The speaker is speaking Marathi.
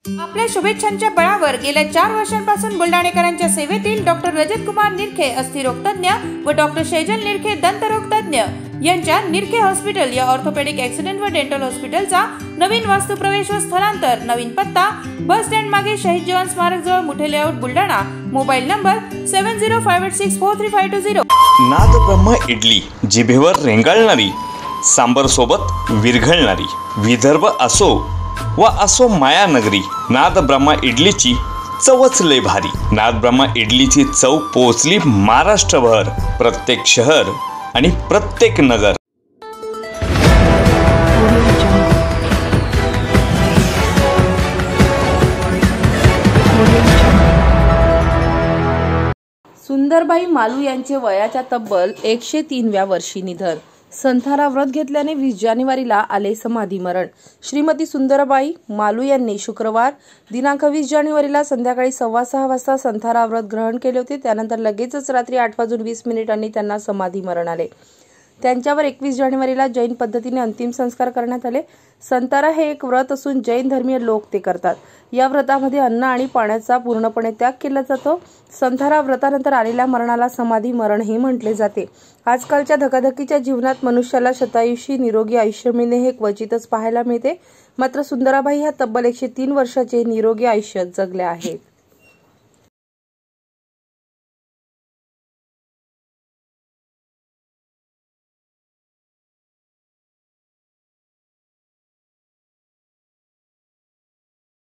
आपल्या शुभेच्छांच्या बळावर गेल्या 4 वर्षांपासून बुलढाणेकरांच्या सेवेतील डॉक्टर रजत कुमार निरखे अस्थिरोग तज्ञ व डॉक्टर शेजल निरखे दंतरोग तज्ञ यांच्या निरखे हॉस्पिटल या ऑर्थोपेडिक ॲक्सिडेंट व डेंटल हॉस्पिटलचा नवीन वास्तुप्रवेश व स्थलांतर, नवीन पत्ता बस स्टँड मागे शहीद जवान स्मारक जवळ Muthe layout Buldhana, mobile number 7058643520। नाद ब्रह्म इडली, जिभेवर रेंगाळणारी, सांबर सोबत विरघळणारी, विदर्भ असो व असो मायानगरी, नाद ब्रह्म इडलीची चवच लय भारी। नाद ब्रह्म इडलीची चव पोचली महाराष्ट्रभर, प्रत्येक शहर आणि प्रत्येक नगर। सुंदरबाई मालू यांचे वयाच्या तब्बल 103व्या वर्षी निधन। संथारा व्रत घेतल्याने 20 जानेवारीला आले समाधी मरण। श्रीमती सुंदरबाई मालू यांनी शुक्रवार दिनांक 20 जानेवारीला संध्याकाळी 6:15 वाजता संथारा व्रत ग्रहण केले होते। त्यानंतर लगेचच रात्री 8:20 त्यांना समाधी मरण आले। त्यांच्यावर 21 जानेवारीला जैन पद्धतीने अंतिम संस्कार करण्यात आले। संतारा हे एक व्रत असून जैन धर्मीय लोक ते करतात। या व्रतामध्ये अन्न आणि पाण्याचा पूर्णपणे त्याग केला जातो। संथारा व्रतानंतर आलेल्या मरणाला समाधी मरण हे म्हटले जाते। आजकालच्या धकाधकीच्या जीवनात मनुष्याला शतायुषी निरोगी आयुष्य मिळणे हे क्वचितच पाहायला मिळते, मात्र सुंदराबाई ह्या तब्बल 103 वर्षाचे निरोगी आयुष्य जगल्या आहेत।